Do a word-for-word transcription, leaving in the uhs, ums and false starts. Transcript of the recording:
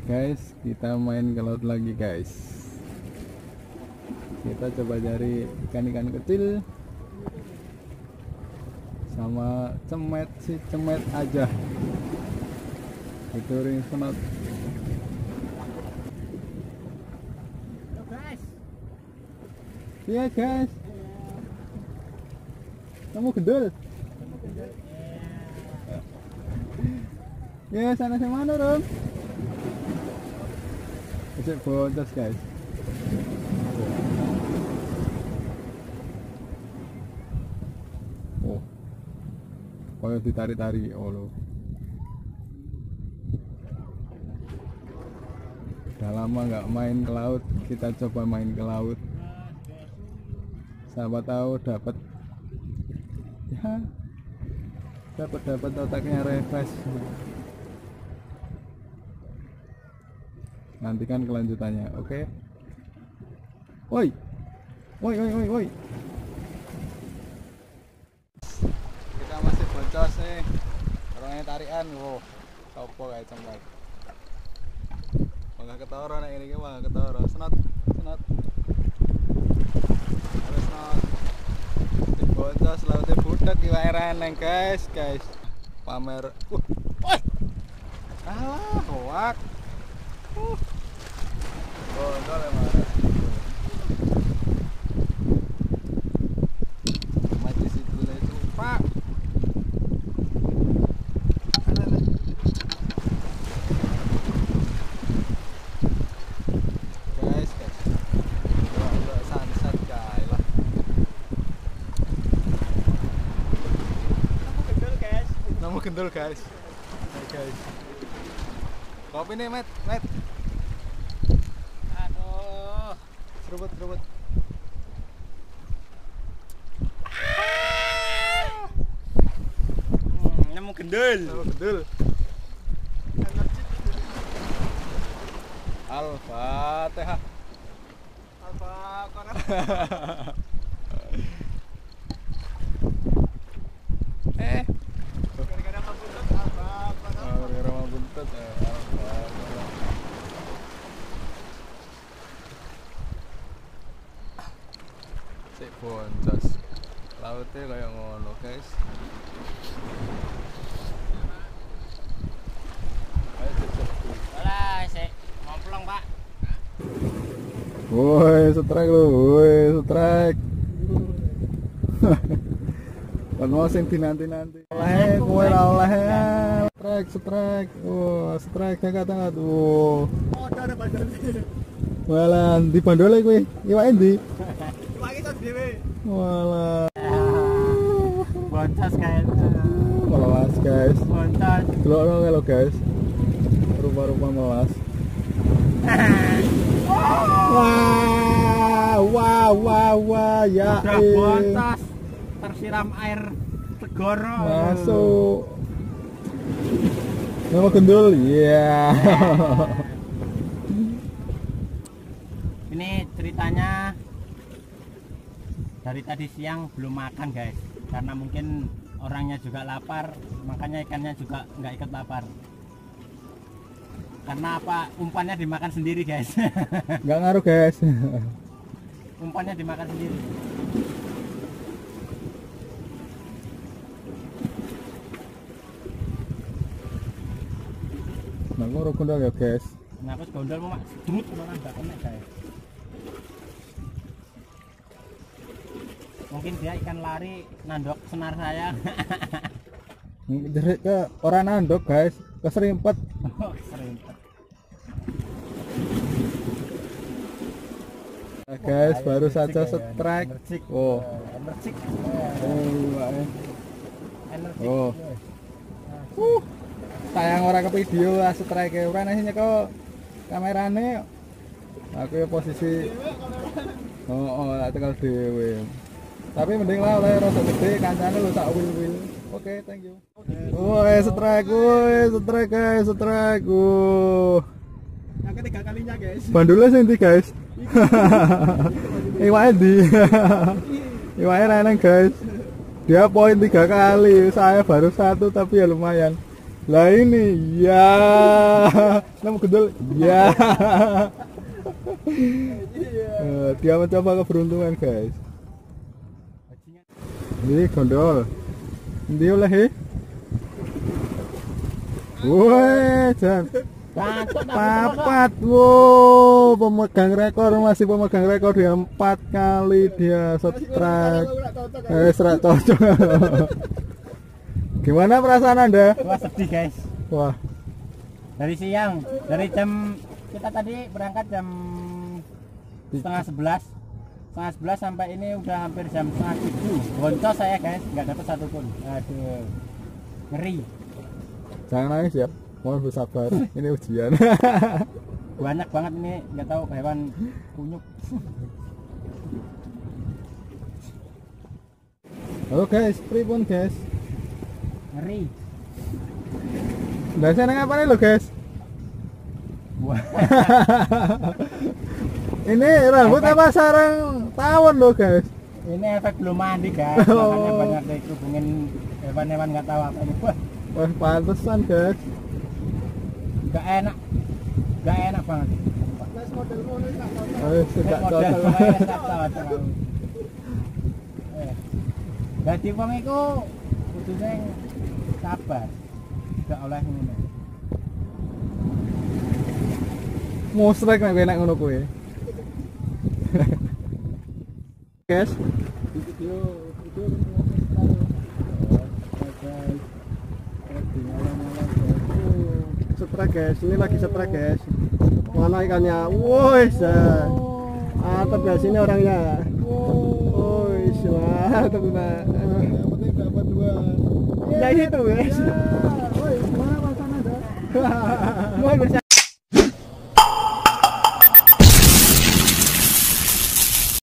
Guys, kita main ke laut lagi guys. Kita coba cari ikan-ikan kecil sama cemet, si cemet aja itu ring senot. Iya guys, kamu gendul ya, sana mana Rom? Cek bontos guys. Oh, kayak ditari-tari. Oh lo, udah lama nggak main ke laut, kita coba main ke laut. Siapa tahu dapat, ya dapat dapat otaknya refresh. Nantikan kelanjutannya, oke? Okay? Woi, woi, woi, woi, woi. Kita masih boncos nih, orangnya tarian, wow, sopo kayak cemet. Mangga ketara nek ini, mangga ketara, senot, senot. Harus senot. Di boncos lautnya budak di reneng guys, guys. Pamer, uh, woi, alah, hoak. Uh. Oh, enggak lah mana. Mati situ lah itu, Pak. Guys, guys. Dua sunset guys lah. Namu gendul guys. Namu gendul guys. Hai guys. Kopi nih, Met, Met. Aduh, seruput, seruput. Hmm, nemu gendul. Nemu gendul. Al-Fatihah. Al-Baqarah. Eh. Gara-gara mau buntut, Al-Baqarah. Gara-gara mau buntut, Al-Baqarah. Cek boncos. Lautnya kayak ngono, guys. Ayo cek. Alah, sik ngomplong, Pak. Woi, strike lu, woi, strike. Kan mau sing dinanti-nanti. Oleh, kowe ora oleh. Strike, strike. Oh, strike kata tuh. Oh, ada bandol. Walah, di bandole kowe. Iwake ndi? Iwake sak dhewe. Walah. Boncos guys. Melas, guys. Boncos. Delokno lho, guys. Rupa-rupa melas. Wah, wah, wah, wah, ya. Udah boncos. Tersiram air segoro. Masuk. Nama gendul, iya. Ini ceritanya dari tadi siang belum makan guys, karena mungkin orangnya juga lapar, makanya ikannya juga nggak ikut lapar. Karena apa? Umpannya dimakan sendiri guys. Nggak ngaruh guys. Umpannya dimakan sendiri. Nah, gue gondol ya guys. Nah, aku gondol mau mak demut kemana nggak kena guys. Mungkin dia ikan lari nandok senar saya. Jadi ke orang nandok guys, keserimpet. Oh, keserimpet. Nah, guys, baru saja strike. Oh, Energi. oh, Energi. oh. Uh, sayang orang ke video strike ora nasinya kok kamerane. Aku ya posisi. Oh, oh, tak tegal dhewe. Tapi mending lah oleh rasa gede kancane lu tak wil-wil. Oke, thank you. Woi, strike, woi, strike guys, strike. Uh. Yang ketiga kalinya guys. Bandulnya sing ndi guys? Iwake ndi? Iwake reneng guys. Dia poin tiga kali, saya baru satu tapi ya lumayan. Lah ini ya. Nama gedul ya. Eh, dia mencoba keberuntungan guys. Ini gondol. Ini oleh he. Woi, jan. Papat, wow, pemegang rekor masih pemegang rekor dia empat kali dia strike. Eh, strike cocok. Gimana perasaan Anda? Wah sedih guys. Wah, Dari siang, dari jam kita tadi berangkat jam setengah sebelas, setengah sebelas sampai ini udah hampir jam setengah tujuh. Boncos saya guys, nggak dapat satupun. Aduh, ngeri. jangan nangis ya. Mohon bersabar. Ini ujian. Banyak banget ini, nggak tahu hewan kunyuk. Halo guys, pripun guys? Ngeri. Biasanya ngapa nih lo guys? Wah. Ini rambut apa sarang tawon lo guys? Ini efek belum mandi guys. Makanya Oh. banyak dihubungin hewan-hewan nggak tahu apa ini. Wah, Wah, pantesan guys. nggak enak, nggak enak banget. Oh, sudah Model cocok. pokoknya tak tahu. Eh, Dadi wong iku kudune sabar. Gak oleh ngono. Musrek nek enak ngono kuwi. Guys, video video setrek guys, ini lagi setrek guys. Mana ikannya? Woi, mantap ya sini orangnya. Woi, mantap nah. Yang penting dapat dua. Ya itu guys. Woi, mana pasangan Anda? Mau bersama